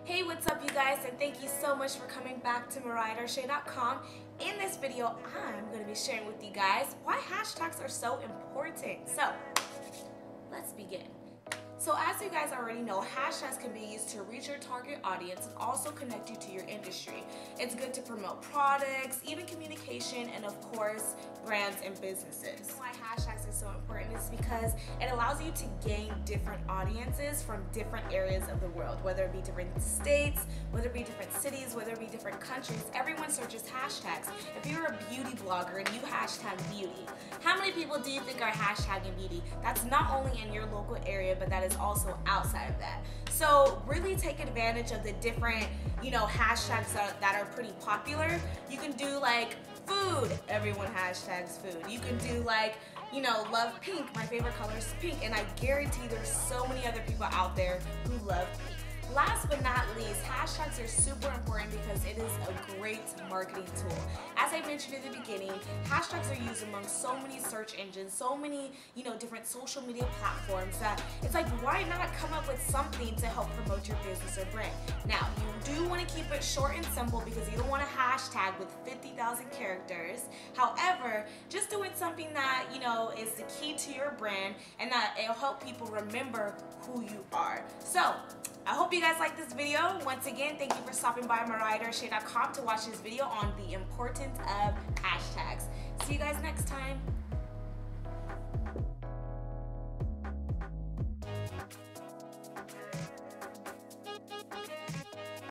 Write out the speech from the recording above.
Hey, what's up you guys, and thank you so much for coming back to MariahDarshay.com. In this video, I'm going to be sharing with you guys why hashtags are so important. So, let's begin. So as you guys already know, hashtags can be used to reach your target audience and also connect you to your industry. It's good to promote products, even communication, and of course, brands and businesses. Why hashtags are so important is because it allows you to gain different audiences from different areas of the world, whether it be different states, whether it be different cities, whether it be different countries. Everyone searches hashtags. If you're a beauty blogger and you hashtag beauty, how many people do you think are hashtagging beauty? That's not only in your local area, but that is also outside of that. So really take advantage of the different, hashtags that are pretty popular. You can do like food, everyone hashtags food. You can do like, love pink, my favorite color is pink, and I guarantee there's so many other people out there who love pink. Last but not least, hashtags are super important because it is a great marketing tool. As I mentioned in the beginning, hashtags are used among so many search engines, so many, different social media platforms that it's like, why not come up with something to help promote your business or brand? Now, you do want to keep it short and simple because you don't want a hashtag with 50,000 characters. However, just doing something that, is the key to your brand and that it'll help people remember who you are. So, I hope you guys like this video. Once again, thank you for stopping by MariahDarshay.com to watch this video on the importance of hashtags. See you guys next time.